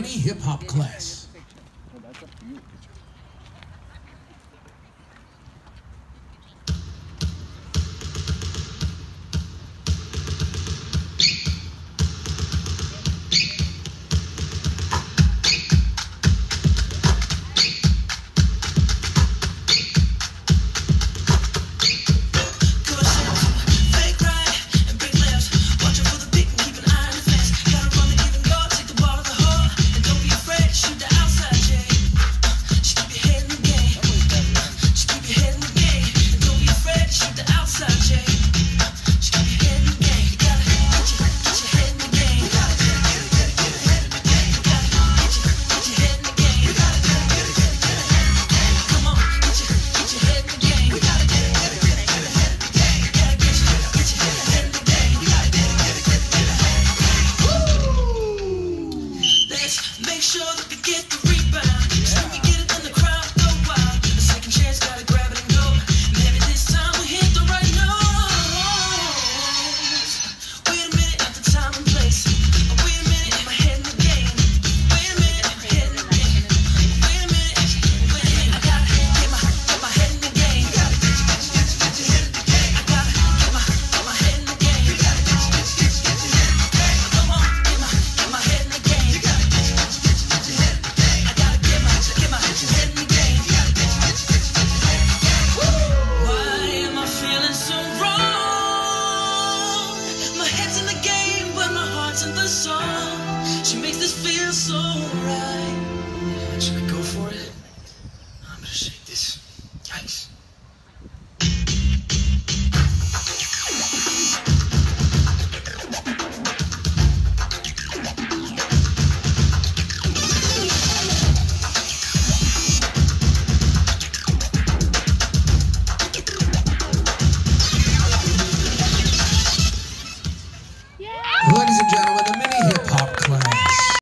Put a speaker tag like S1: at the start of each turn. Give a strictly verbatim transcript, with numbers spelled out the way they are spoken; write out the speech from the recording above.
S1: any hip-hop class. She makes this feel so right. Should I go for it? I'm gonna shake this. Yikes.
S2: Yeah.
S1: Ladies and gentlemen,